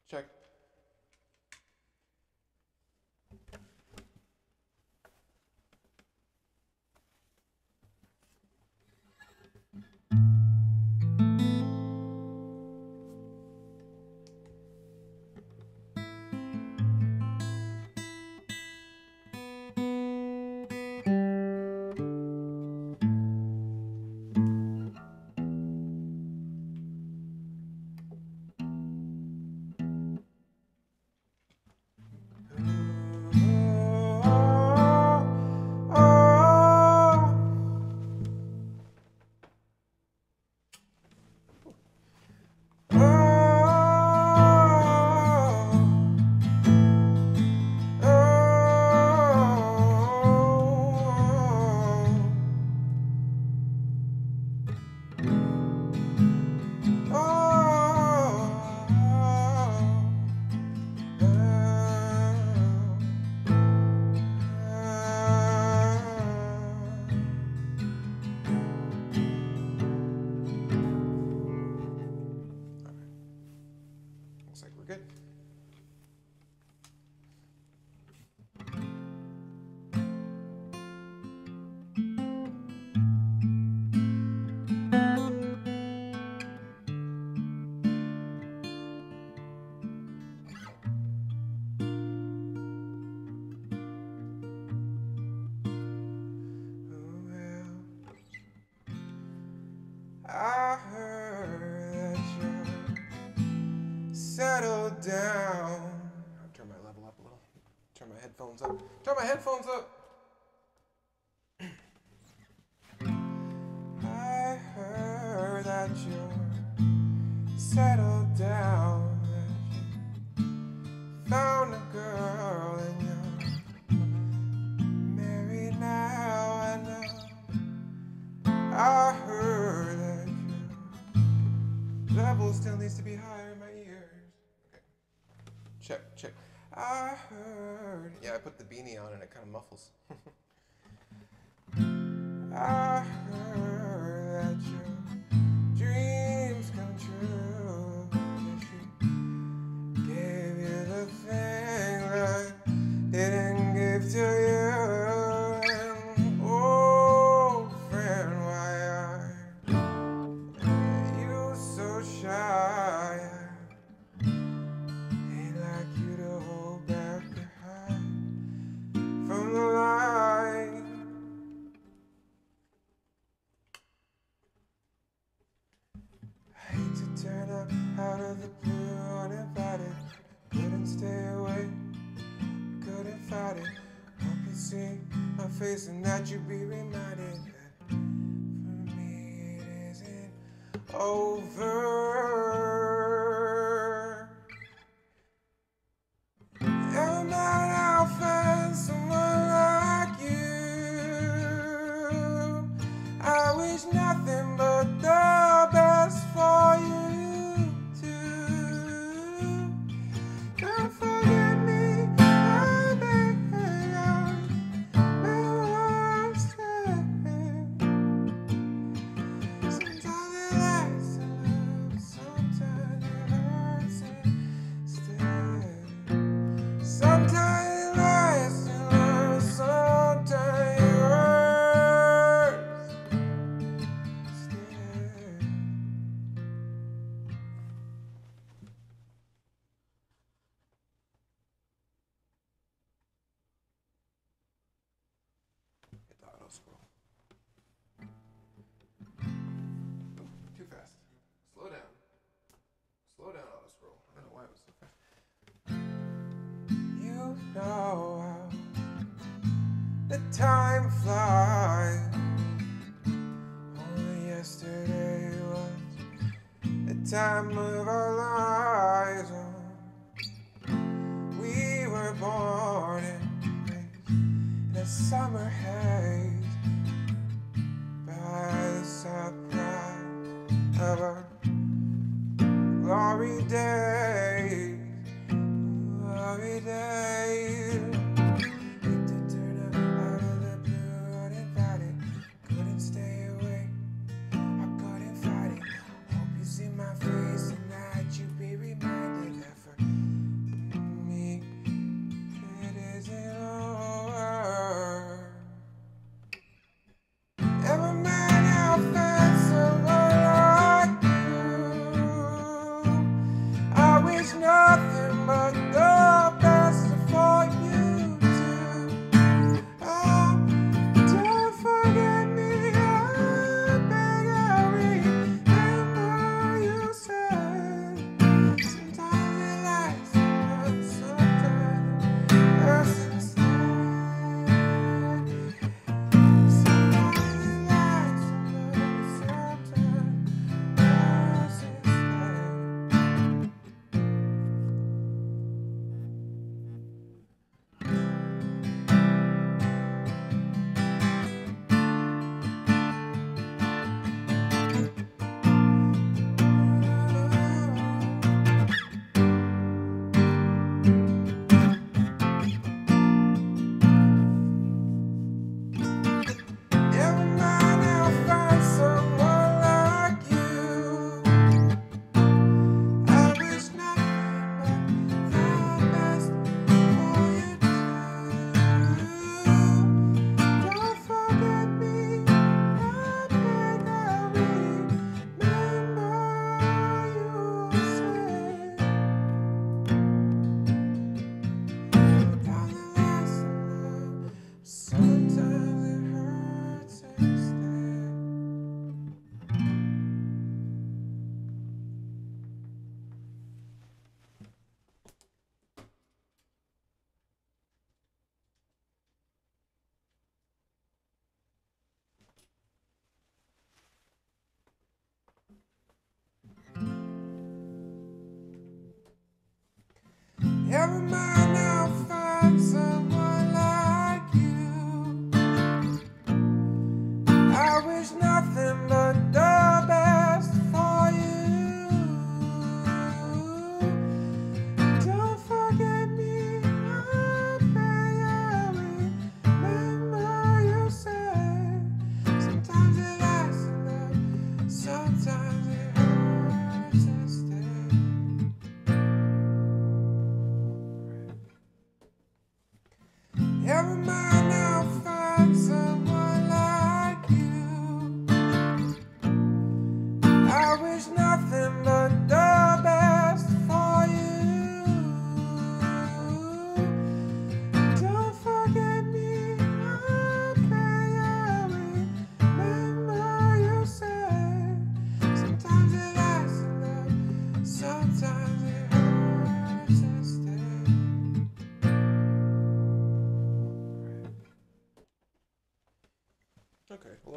Check. Looks like we're good. I heard that you're settled down. I'll turn my level up a little. Turn my headphones up. Turn my headphones up. I heard that you're settled down. That you found a girl and you're married now. I know. I heard that your level still needs to be higher in my ears. Okay. Check, check. I heard. Yeah, I put the beanie on and it kind of muffles. I heard that your dreams come true. That she gave you the thing that didn't give to you. And old friend, why are you so shy? Ain't like you to hold back or hide from the light. I hate to turn up out of the blue uninvited. Couldn't stay away, couldn't fight it. Hope you see my face and that you be reminded that for me it isn't over. And I'll find someone like you. I wish nothing but the best for you too. Don't forget me, I beg you. My worst sometimes it lasts in love, sometimes it hurts instead. Sometimes it lasts in love, sometimes it hurts instead. Hit the auto scroll. Too fast. Slow down. Slow down, auto scroll. I don't know why it was so fast. You know how the time flies. Only yesterday was the time of our lives. We were born and raised in a summer haze by the surprise of our glory days, glory days. Hate to turn up out of the blue uninvited. Couldn't stay away, I couldn't fight it. Hope you see my face and that you be reminded that for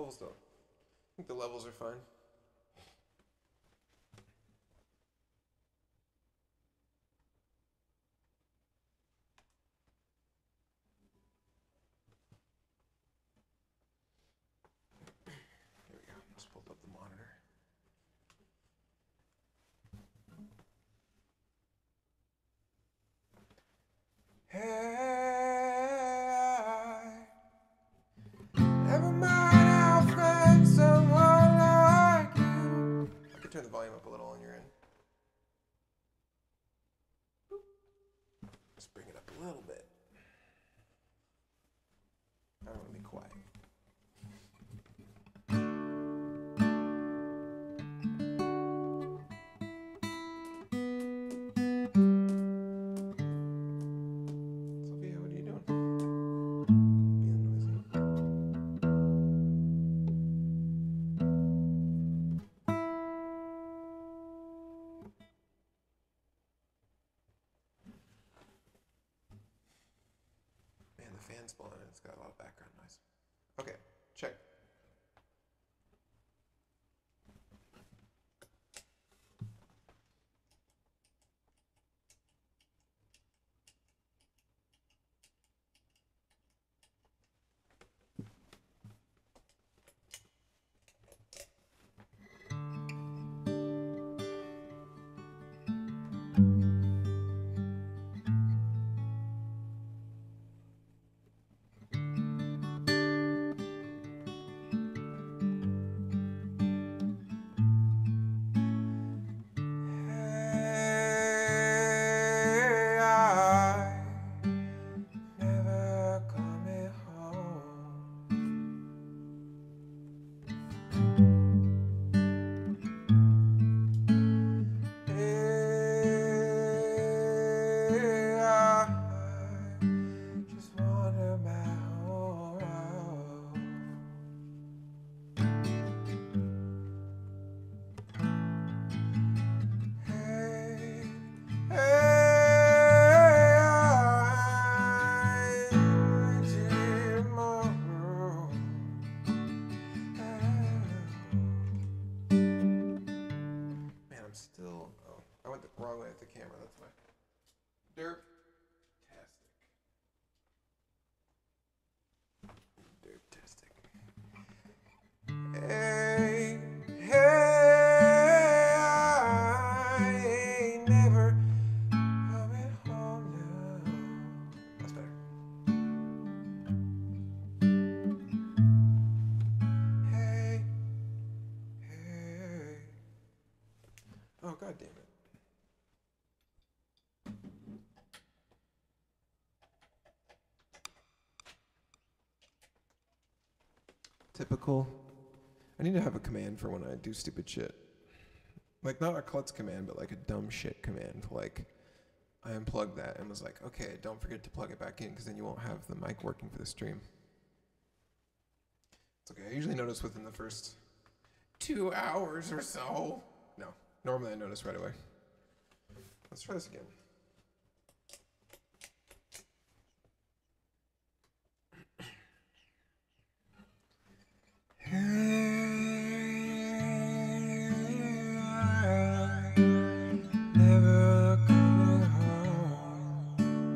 levels though. I think the levels are fine. Here we go. Just pulled up the monitor. Hey, never mind, I'll find someone like you. I could turn the volume up a little on your end. Just bring it up a little bit. I don't want to be quiet. Sophia, what are you doing? Being noisy. Man, the fan's blowing and it's got a lot of background noise. Okay, check. Hey, I never coming home. Hey, I just wander back home. Hey, hey, I need you tomorrow. Man, I'm still. Oh, I went the wrong way with the camera. That's why. Derp-tastic. Hey, hey, I ain't never coming home now. That's better. Hey, hey. Oh, God damn it. Typical. I need to have a command for when I do stupid shit. Like, not a klutz command, but like a dumb shit command. Like, I unplugged that and was like, okay, don't forget to plug it back in because then you won't have the mic working for the stream. It's okay. I usually notice within the first 2 hours or so. No, normally I notice right away. Let's try this again. Never coming home.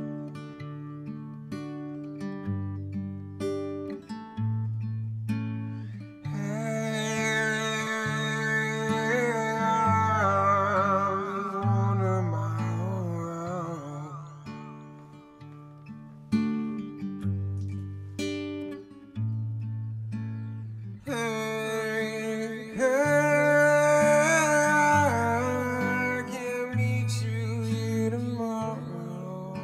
Hey, I'm wandering my own road. Hey, I can meet you here tomorrow.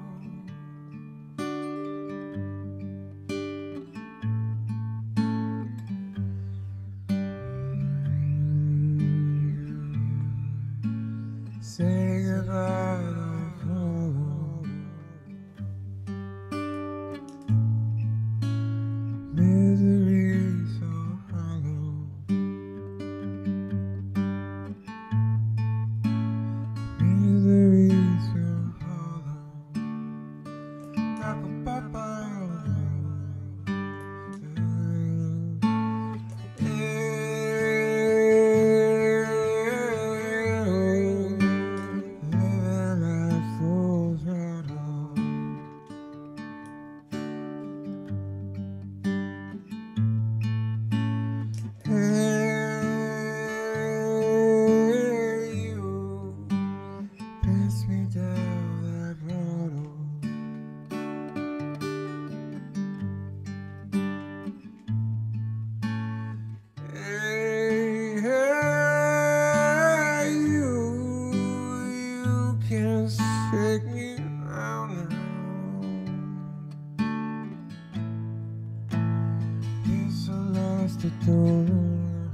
Say goodbye, don't follow. Misery so hollow. Misery so hollow. Ba-ba-ba-ba. you don't know.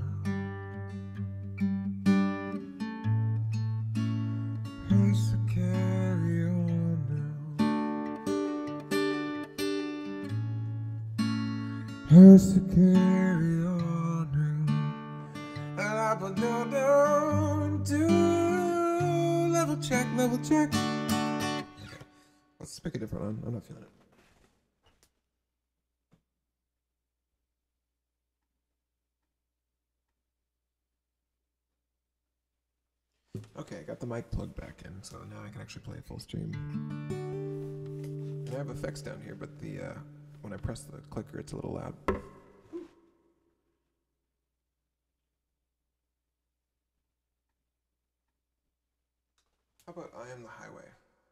Has to carry on now. Has to carry on now. And I put down to level check, level check. Okay, let's pick a different one. I'm not feeling it. Okay, I got the mic plugged back in, so now I can actually play a full stream. And I have effects down here, but the when I press the clicker, it's a little loud. How about I Am the Highway?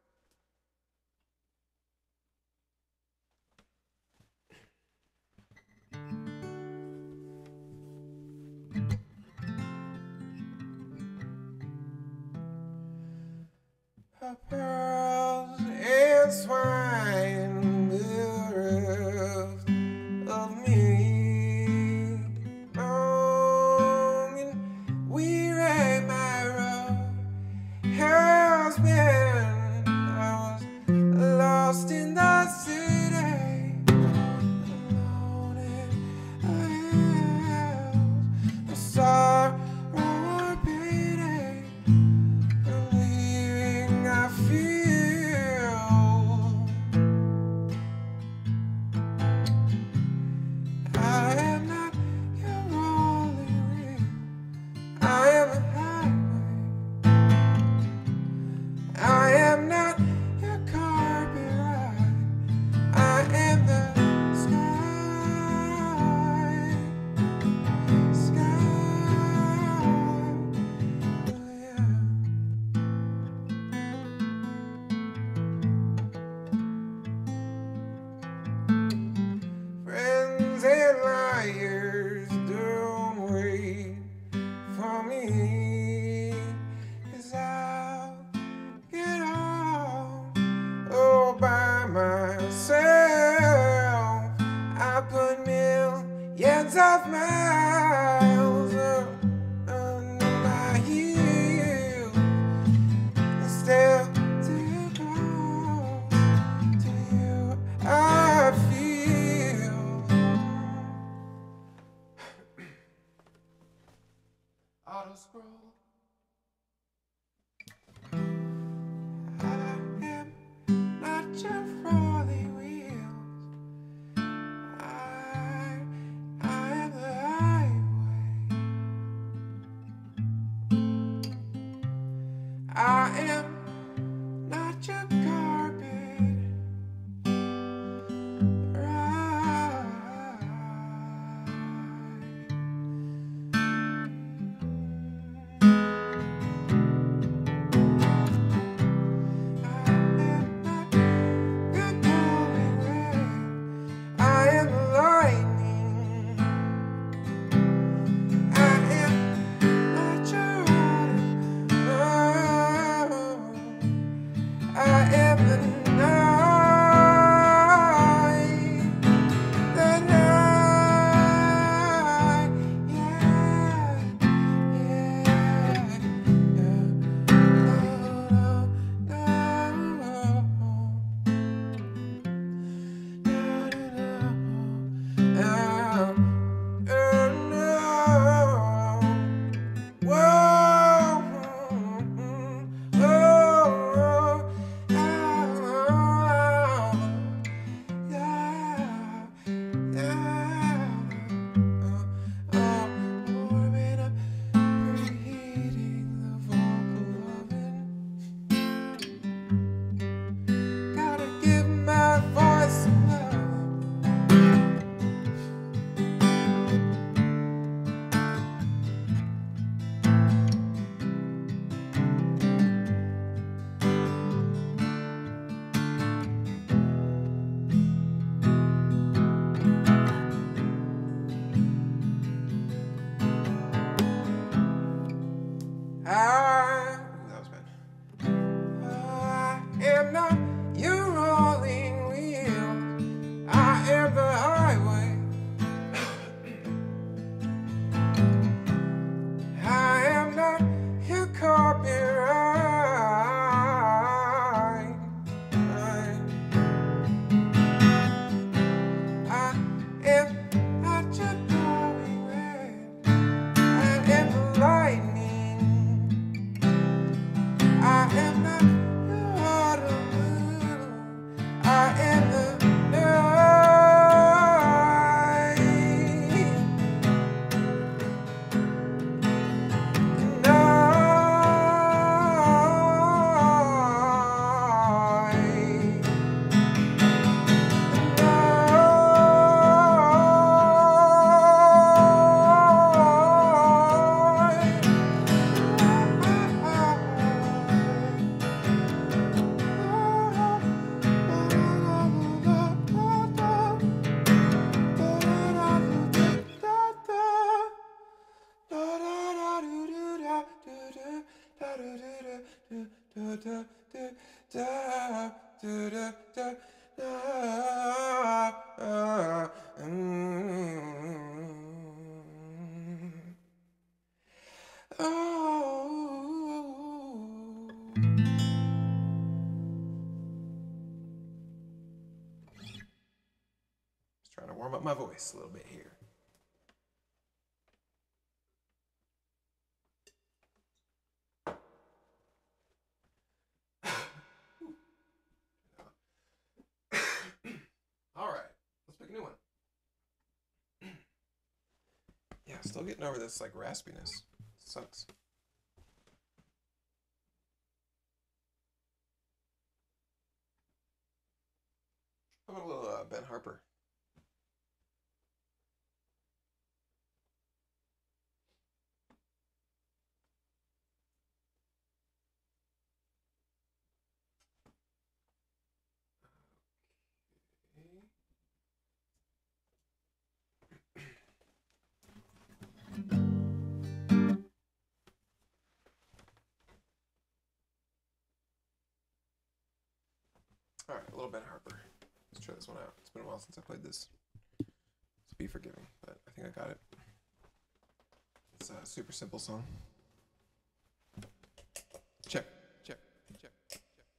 Pearls and swine bereft of me, long and weary my road has been. I was lost in the city, alone in a house of sorrow or pity. I feel I am not your only real. I am a highway. I am not your carpet ride. I am the sky. Oh yeah. Friends and liars don't wait for me, 'cause I'll get on all by myself. I put millions of miles under my heels, and still too close to you I feel. Auto scroll. I am not your rolling wheels. I am the highway. da da da da. Oh. Just trying to warm up my voice a little bit here. All right, let's pick a new one. Yeah, still getting over this like raspiness. Sucks. How about a little Ben Harper? All right, a little Ben Harper. Let's try this one out. It's been a while since I played this. So be forgiving, but I think I got it. It's a super simple song. Check, check, check, check.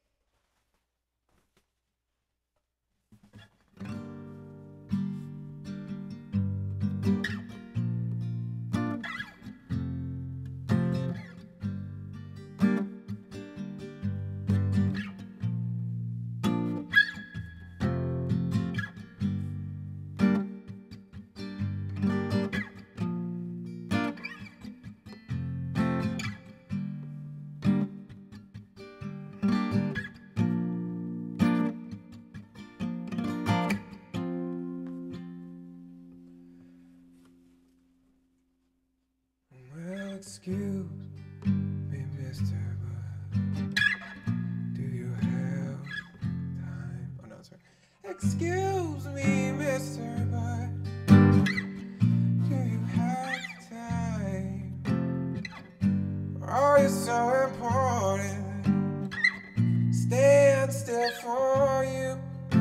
Excuse me, mister, but do you have time? Oh, no, sorry. Excuse me, mister, but do you have time? Are you so important? Stand still for you.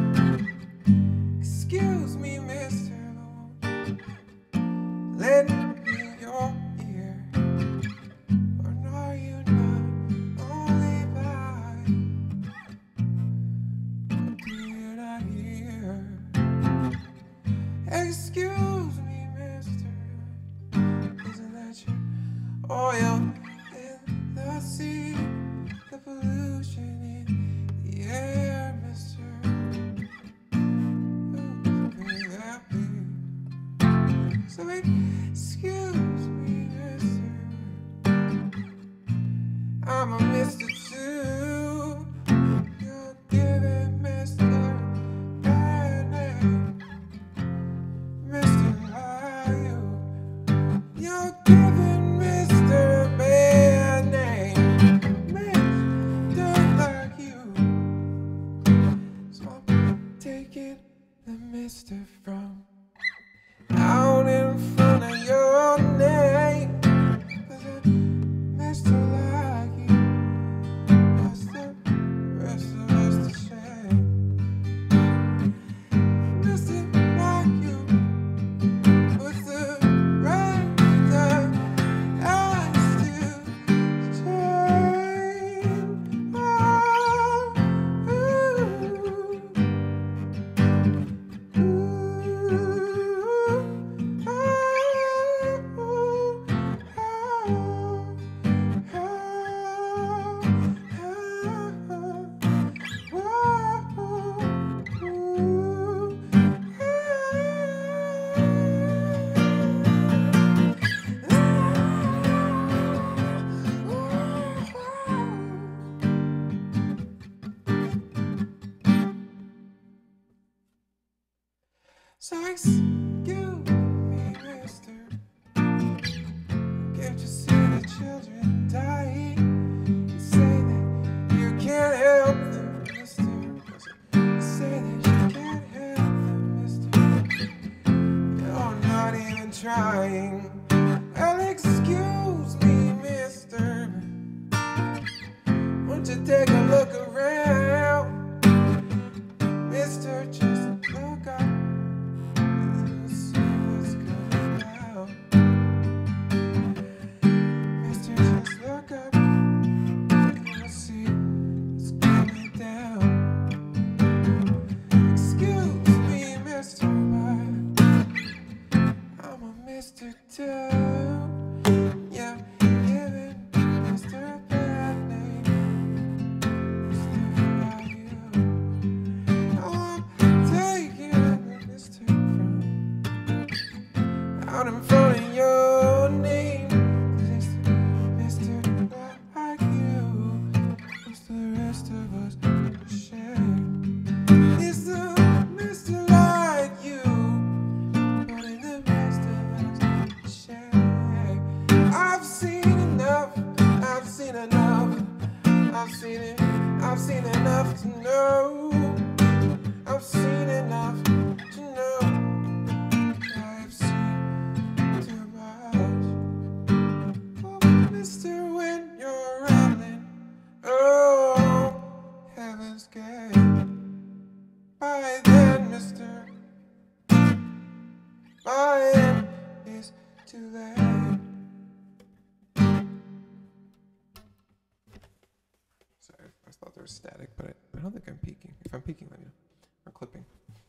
Excuse me, mister, let me your excuse me, mister, isn't that your oil in the sea, the pollution in the air, mister? Who's that be? So excuse me, mister, I'm a mister too. You're giving mister bad name. You're giving Mr. Bad name, Mr. like you. So I'm taking the Mr. from out in front of your name. 'Cause a Mr. like you, that's the rest of us to shame. Mr. like you, with the so excuse me, mister, can't you see the children dying? You say that you can't help them, mister. You say that you can't help them, mister. You're not even trying. Well, excuse me, mister, won't you take a look around? out in front of your name. 'Cause it's Mr. like you, it's the rest of us share. It's the Mr. like you, but in the rest of us share. I've seen enough, I've seen enough, I've seen it, I've seen enough to know. I've seen enough to know. I've seen too much. Oh, mister, when you're rattling, oh, heaven's gate. By then, mister, by then, it's too late. Sorry, I thought there was static, but I don't think I'm peaking. If I'm peaking, let me know. Or clipping.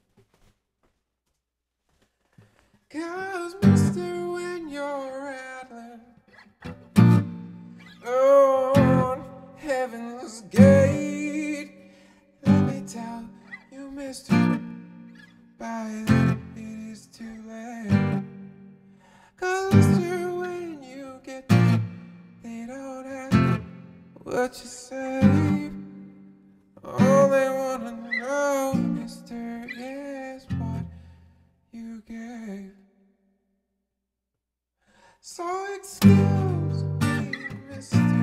'Cause mister, when you're rattling on heaven's gate, let me tell you, mister, by then it is too late. 'Cause mister, when you get there, they don't ask what you say. All they wanna know, mister, is what you gave. So excuse me, mister,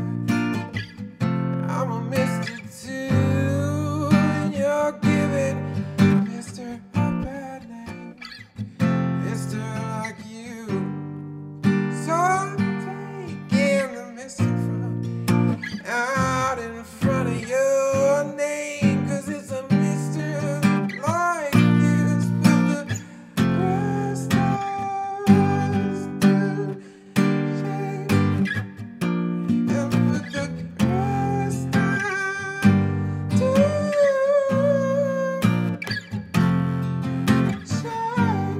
I'm a mister too, and you're giving mister a bad name, mister like you. So I'm taking the mister from out in front of your name, 'cause it's a mister like you, but the rest of us do shame, and with the rest I do shame,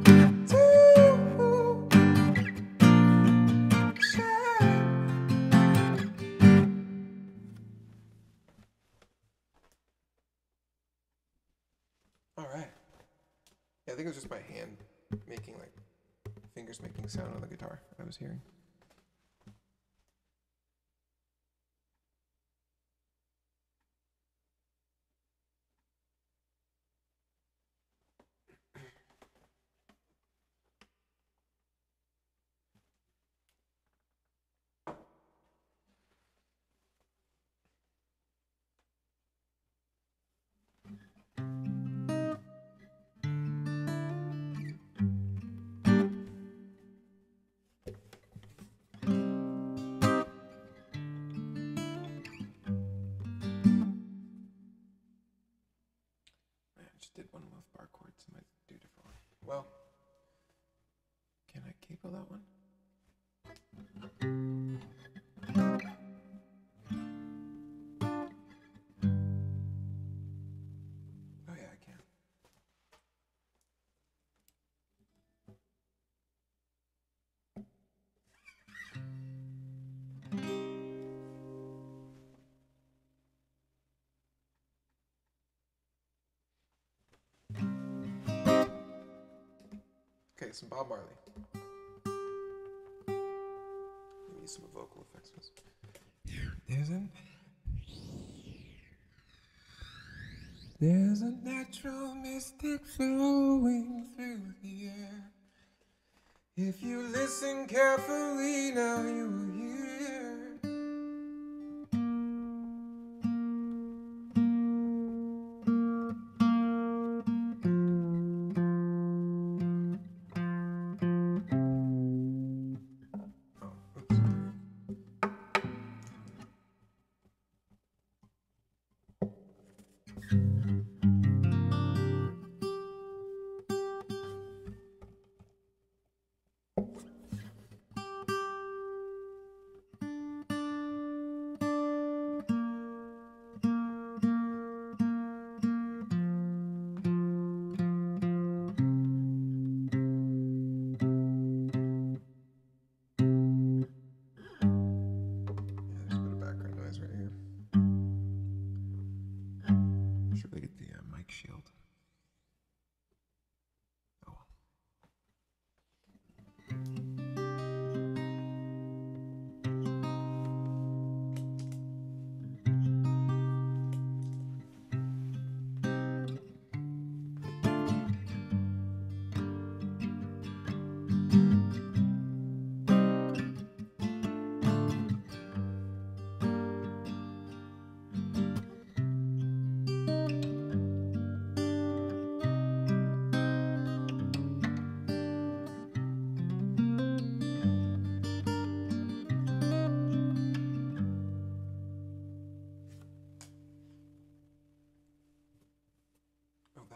shame. All right. Yeah, I think it was just my hand making like fingers making sound on the guitar I was hearing. I just did one with bar chords. I might do a different one. Well, can I capo that one? Oh yeah, I can. Okay, some Bob Marley. Maybe some vocal effects. There's a natural mystic flowing through the air. If you listen carefully, now you will hear.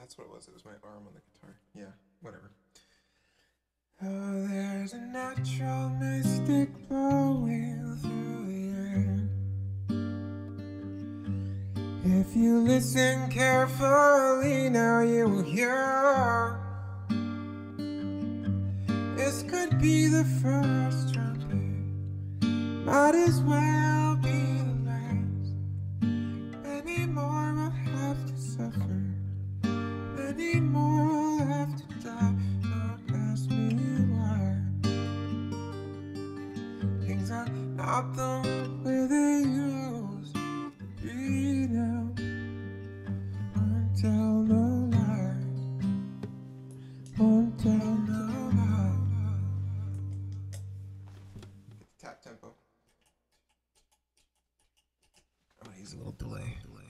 That's what it was. It was my arm on the guitar. Yeah, whatever. Oh, there's a natural mystic blowing through the air. If you listen carefully, now you will hear. This could be the first trumpet, might as well be the last. Many more will have to suffer, many more will have to die. Don't ask me why. Things are not the way they used to be now. Won't tell no lie, won't tell no lie. Tap tempo. I'm gonna use a little delay.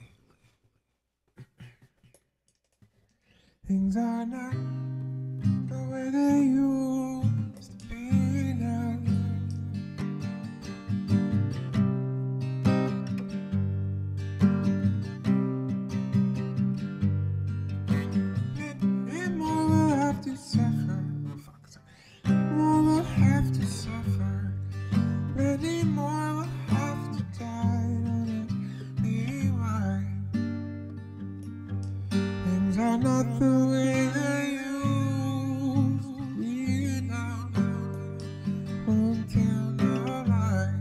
Things are not the way they used to be now. And more will have to suffer. More will have to suffer. Many more will have to die. Don't ask me why. Things are not the way they used to be now. Won't tell no lie.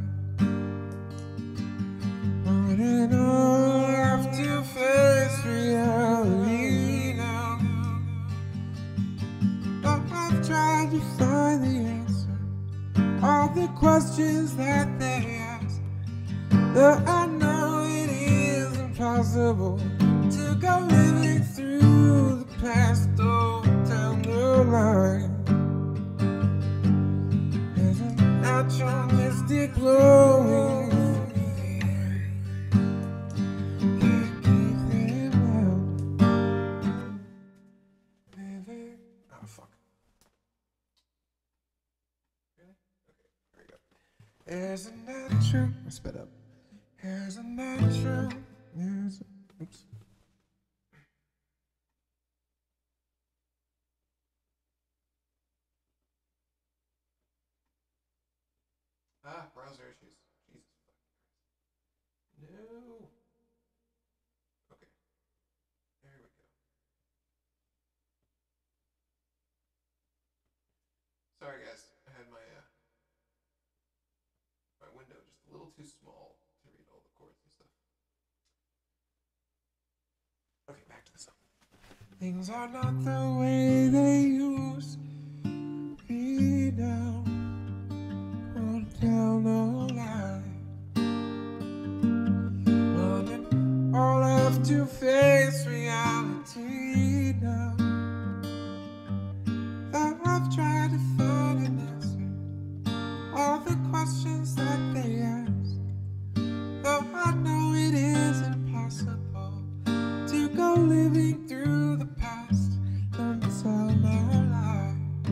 Wouldn't all have to face reality now. But I've tried to find the answer, all the questions that they ask. But I know it is impossible to go living through the past. Don't tell no lie. There's a natural mystic blowing through the air. Can't keep them out. Living. Oh fuck. Really? Okay, here we go. There's a natural. I sped up. There's a natural. Oops. Browser issues. Jesus fucking Christ. No. Okay. There we go. Sorry guys, I had my window just a little too small to read all the chords and stuff. Okay, back to the song. Things are not the way they used to be now. Won't tell no lie. One and all have to face reality now. Though I've tried to find an answer, all the questions that they ask. Though I know it is impossible to go living through the past. Don't tell no lies.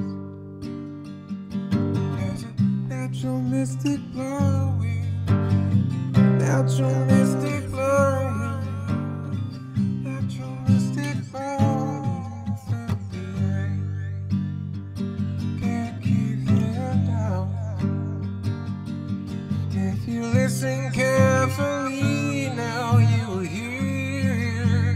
There's a natural mystic blowing, natural mystic blowing, natural mystic blowing through the air. Can't keep them down. If you listen carefully, now you will hear.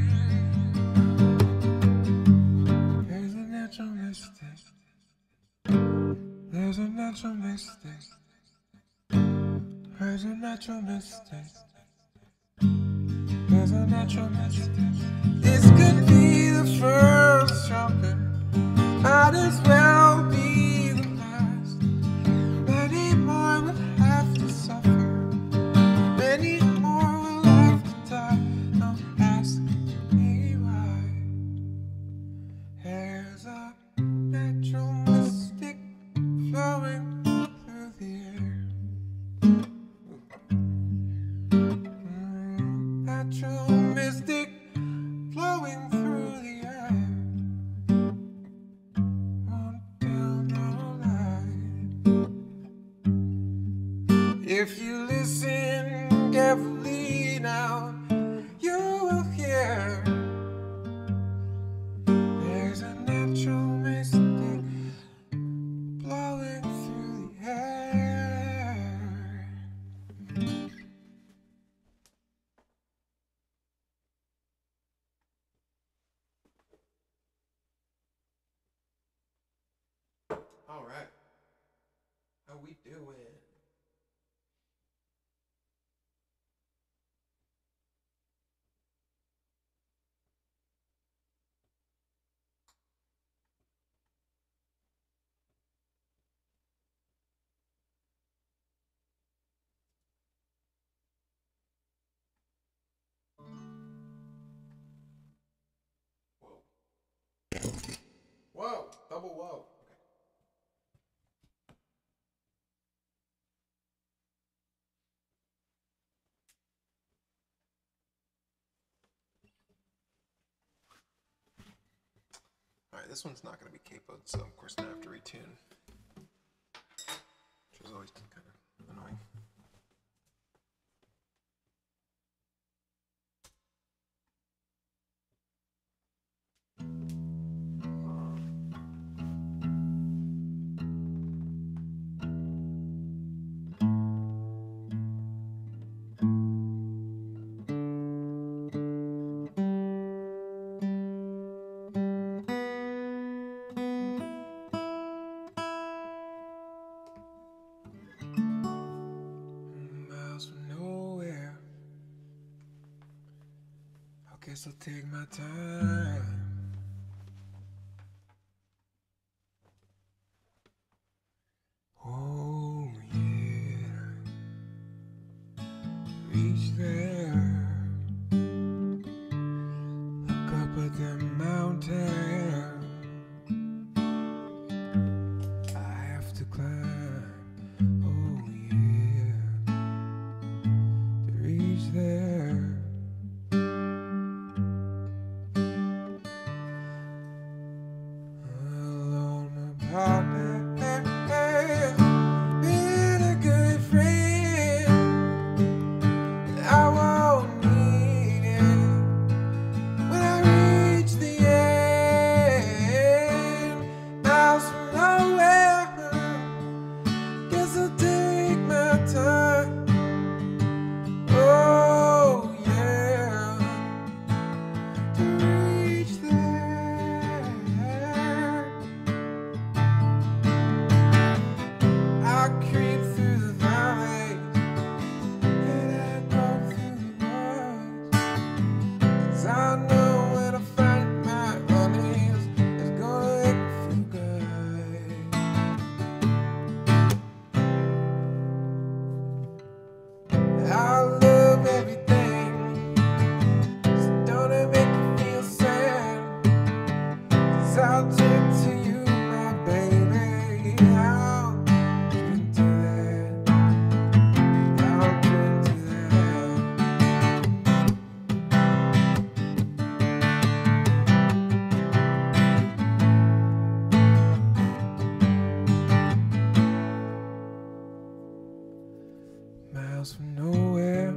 There's a natural mystic. There's a natural mystic. There's a natural mystic. There's a natural mystic. This could be the first trumpet, might as well be the last. Many more will have to suffer, many more will have to die. Don't ask me why. There's a natural mystic flowing through the air. Natural mystic All right. How we doing? Whoa. Whoa. Double whoa. Alright, this one's not going to be capoed, so of course I'm going to have to retune. Which is always kind of annoying. Guess I'll take my time. Oh yeah, reach there, look up at the mountain. I have to climb. Oh yeah, to reach there. Being a good friend, I won't need it when I reach the end. Miles from nowhere, guess I'll take my time. Oh yeah, to reach there. I creep through the valleys and I go through the woods, 'cause I know when I find my honeys, it's gonna make me feel good. I love everything, so don't it make me feel sad, 'cause I'll drink to you, my baby. I'll drink to that. I'll drink to that. Miles from nowhere,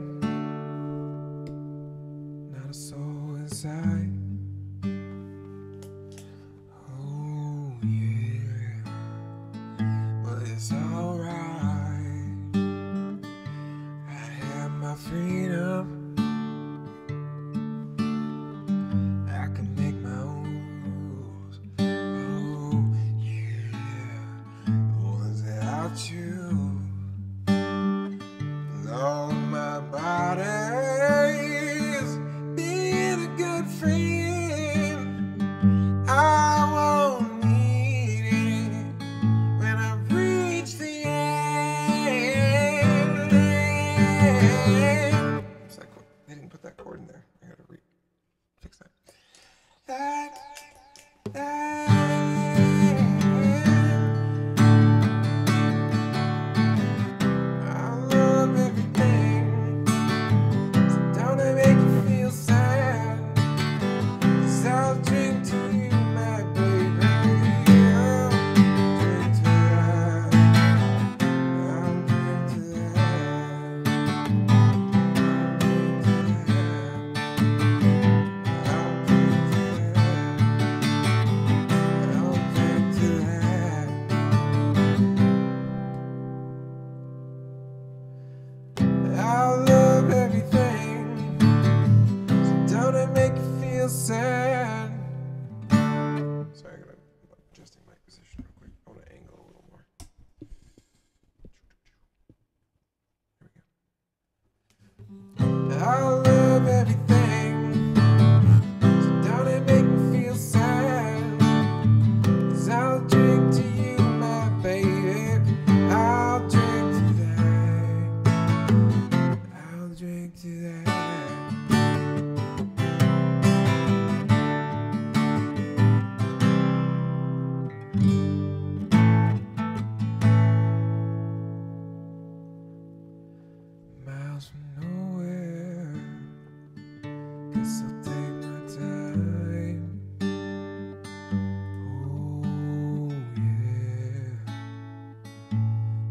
not a soul inside. Oh yeah, but it's alright. I have my freedom. I can make my own rules. Oh yeah, the ones that I choose. On my body is being a good friend. I won't need it when I reach the end. They didn't put that chord in there. I gotta fix that. I love everything, so don't it make you feel sad, 'cause I'll drink to you, my baby. I'll drink to that. I'll drink to that. I'll drink to that. I'll drink to that.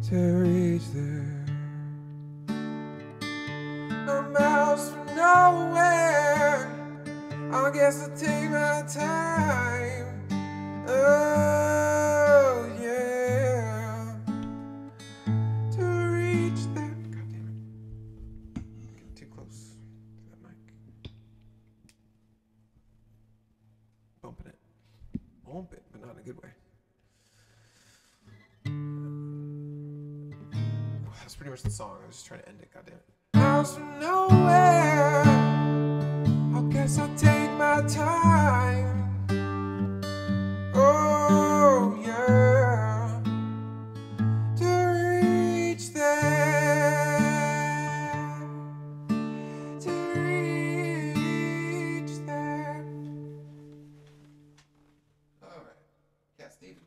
to reach there. A mouse from nowhere. I guess I'll take my time. Oh yeah, to reach that. God damn it! Getting too close to that mic. Bumping it. Bump it, but not in a good way. That's pretty much the song. I was just trying to end it. God damn it. House from nowhere. I guess I'll take my time. Oh yeah, to reach there, to reach there. All right, Cat Stevens.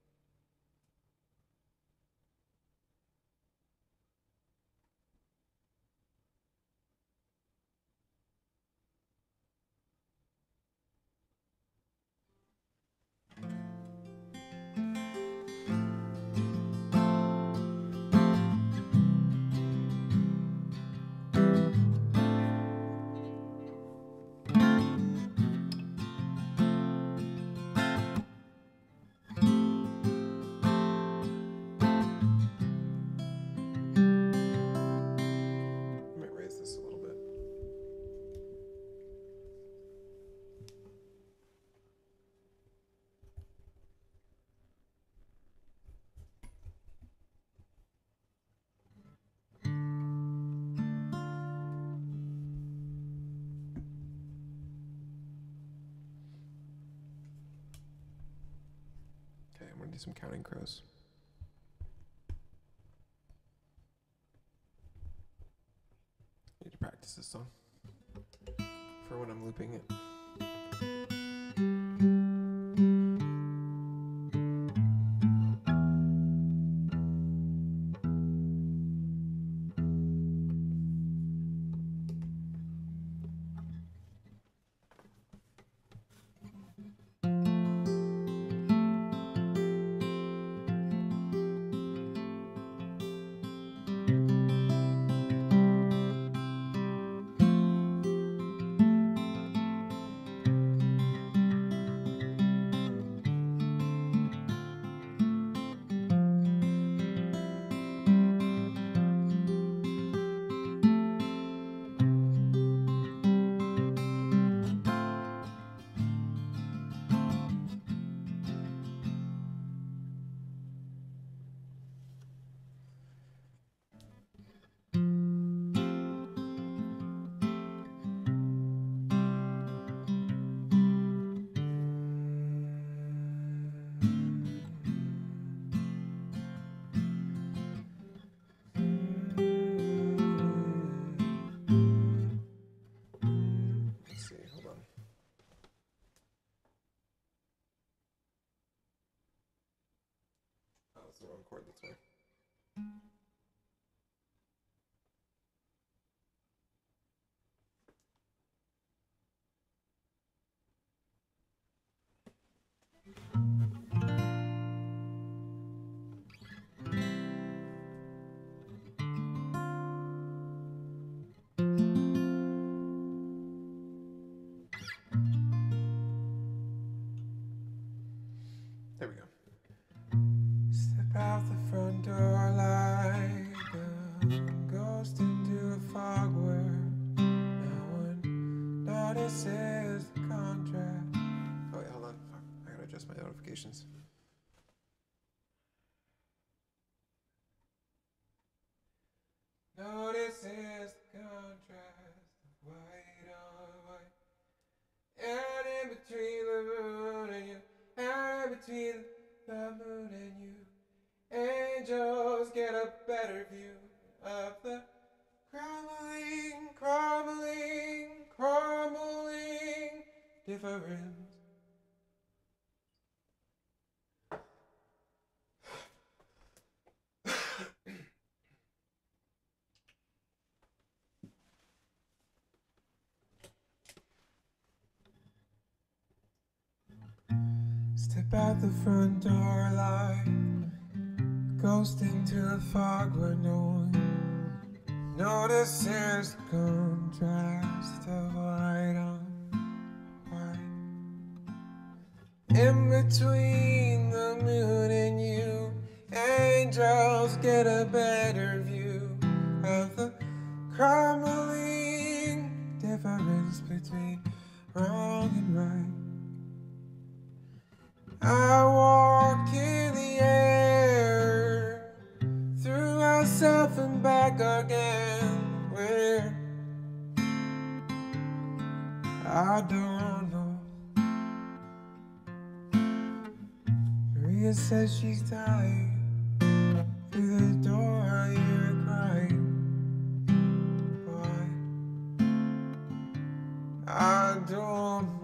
Okay, I'm gonna do some Counting Crows. I need to practice this song for when I'm looping it. That's the wrong chord, that's why. There we go. Step out the front door like a ghost into a fog where no one notices the contrast. Oh wait, hold on. Fuck. I gotta adjust my notifications. Notices the contrast of white on white, and in between the moon and you, and in between the moon and you, angels get a better view of the crumbling, crumbling, crumbling difference. Step out the front door like Ghost into the fog where no one notices the contrast of white on white. In between the moon and you, angels get a better view of the crumbling difference between wrong and right. I walk in the air, through myself and back again, where I don't know. Maria says she's dying. Through the door I hear her crying. Why? I don't know.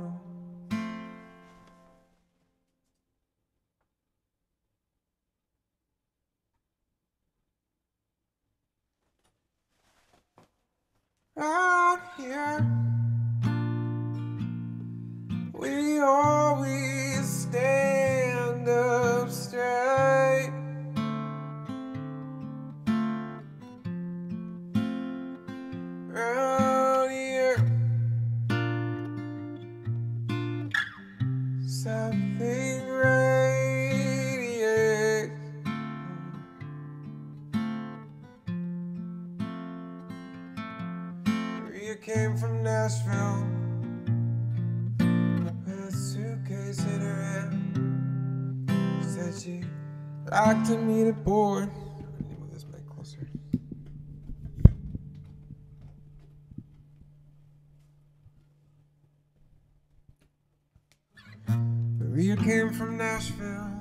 Out here, we always stand up straight. Around here, something radiates. Maria came from Nashville with a suitcase in her hand. She said she'd like to meet a boy. Let me move this mic closer. Maria came from Nashville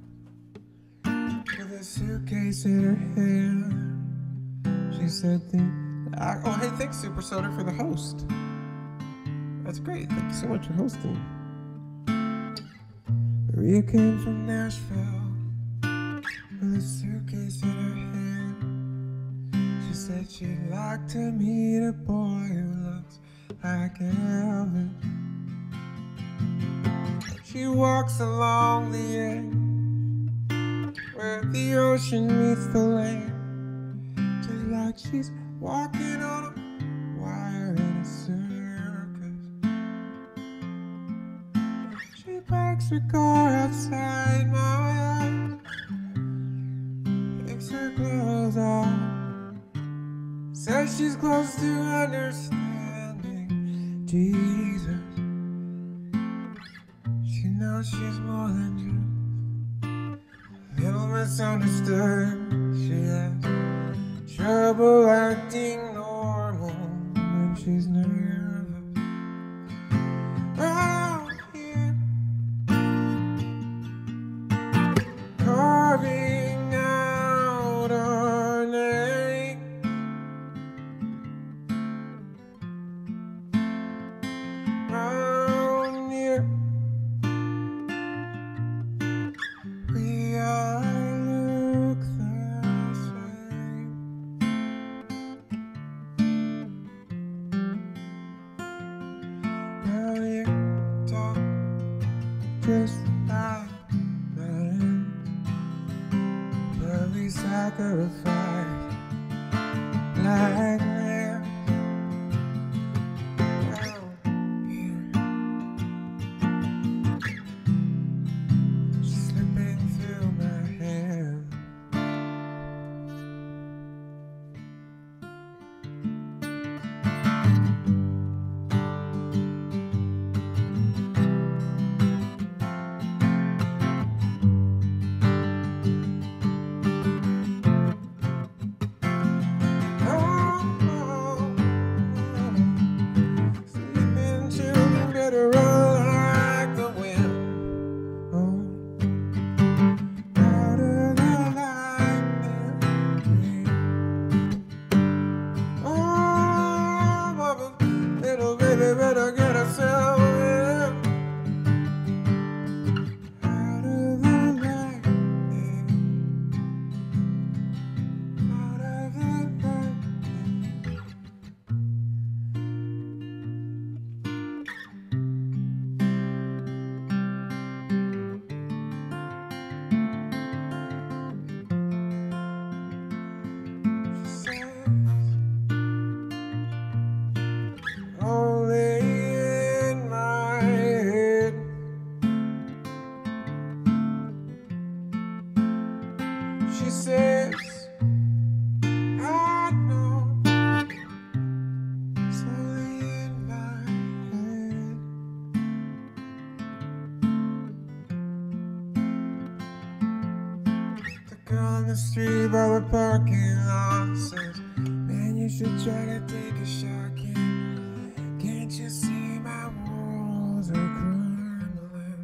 with a suitcase in her hand. She said oh, hey, thanks, Super Soda, for the host. That's great. Thank you so much for hosting. Maria came from Nashville with a suitcase in her hand. She said she'd like to meet a boy who looks like Elvis. She walks along the edge where the ocean meets the land, just like she's walking on a wire in a circus. She parks her car outside my house, takes her clothes off, says she's close to understanding Jesus. She knows she's more than just a little misunderstood. She has trouble acting normal when she's nervous. Around here, carving out our name. Around here, we all look the same. Now you talk just like men, but we sacrifice like lambs. Around here, she's slipping through my hands. she says, I know, slowly in my head. The girl on the street by the parking lot says, man, you should try to take a shot. Can't you see my walls are crumbling?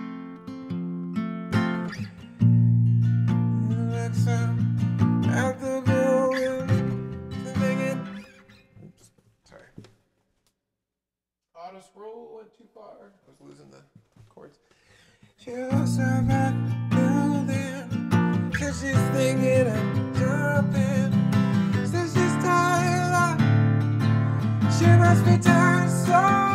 Looks up at the building, thinking, oops, sorry. Auto scroll went too far. I was losing the chords. She looks up at the building, says she's thinking of jumping. Says she's tired, she must be tired so